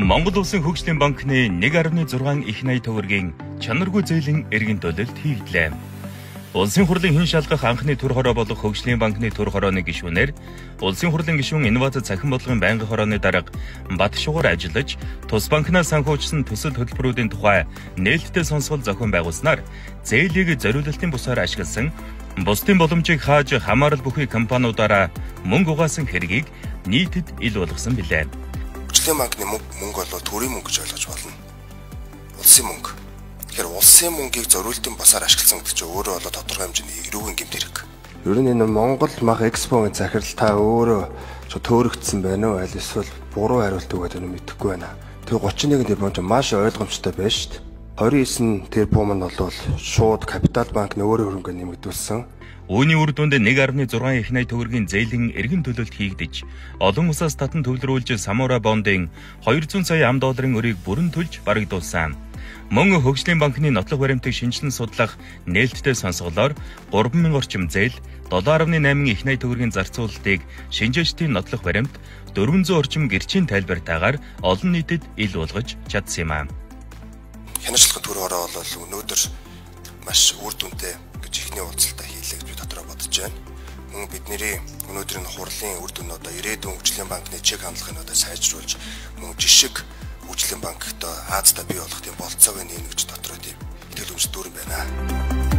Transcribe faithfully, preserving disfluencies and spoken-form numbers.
Монгол Улсын хөгжлийн банкны нэг гаруй зургаан их найд төгрөгийн чанаргүй зээлийн эргэн төлөлт хийгдлээ. Улсын хурлын хэн шалгах анхны төр хороо болох хөгжлийн банкны төр хорооны гишүүнээр Улсын хурлын гишүүн инновац цахим бодлогын байнгын хорооны дарга бат шугуур ажиллаж, тус банкнаас санхүүжсэн төсөл хөтөлбөрүүдийн тухай нээлттэй сонсгол зохион байгуулснаар зээлийг зориулалтын бусаар ашигласан бусдын боломжийг хааж хамаарал бүхий компаниудаараа мөнгө угаасан хэргийг нийтэд ил болгосон билээ. Хөгжлийн банкны мөнгө бол төрийн мөнгө гэж ойлгож болно. Улсын мөнгө. Тэгэхээр улсын мөнгийг зориултын басаар ашигласан гэдэг чинь өөрөө болоо тодорхой хэмжээний эрүүгийн гэмт хэрэг. Ер нь энэ Монгол мах экспогийн захирал та өөрөө төөрөгдсөн байна уу? Аль эсвэл буруу хариулт өгөөд байна мэдэхгүй байна. Тэгээ гучин нэгэн тэрбум чинь маш ойлгомжтой байна шүү дээ. двадцать девять тэрбум нь бол шууд Капитал банкны өөрөө хөрөнгө нэмэгдүүлсэн. Үүний үр дүнд нэг гаруй зургаан их найд төгрөгийн зээлийн эргэн төлөлт хийгдэж, олон улсаас татан төвлөрүүлж Самура бондын двухсот сая ам долларын өрийг бүрэн төлж барагдуулсан. Мөн хөгжлийн банкны нотлох баримтыг шинжилэн судлах нээлттэй сонсголоор гурван мянган орчим зээл, долоо гаруй восемь их найд төгрөгийн зарцуулалтыг шинжээчдийн нотлох баримт, дөрвөн зуун орчим гэрчийн тайлбартаагаар олон нийтэд ил болгож чадсан юм аа. Хяналтын төр хороо бол өнөөдөр маш үр дүнтэй гэж ихний уулзалтаа хийлээ гэж би дотроо бодож байна. Мөн бидний өнөөдрийн хурлын үр дүн одоо ирээдүйн хөгжлийн банкны чиг хандлагыг одоо сайжруулж, мөн жишг хөгжлийн банкт Азтай бий болох тийм болцоог нэгж дотроо тийм итгэл үнэмш дүүрэн байна.